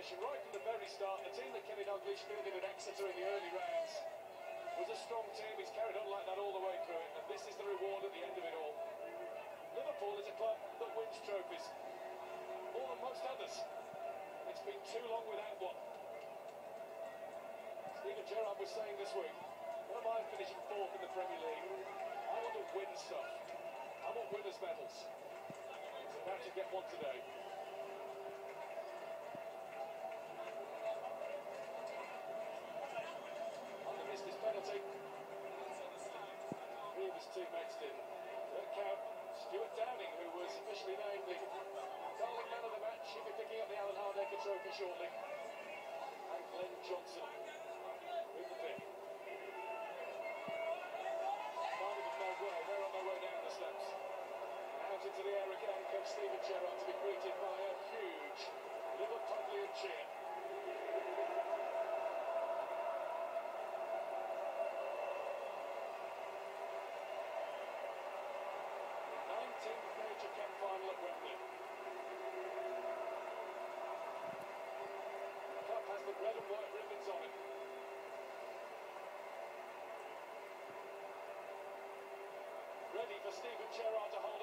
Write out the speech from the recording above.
competition right from the very start. The team that Kenny Dalglish fielded at Exeter in the early rounds was a strong team. He's carried on like that all the way through it, and this is the reward at the end of it all. Liverpool is a club that wins trophies more than most others. It's been too long without one. Gerrard was saying this week, what am I finishing fourth in the Premier League? I want to win stuff. I want winners' medals. He's about to get one today. Under missed his penalty. Three of his teammates did. Don't count Stuart Downing, who was officially named the darling man of the match. He'll be picking up the Alan Hardaker trophy shortly. And Glenn Johnson. Into the air again comes Steven Gerrard to be greeted by a huge Liverpudlian cheer. 19th major cup final at Wembley. The cup has the red and white ribbons on it. Ready for Steven Gerrard to hold.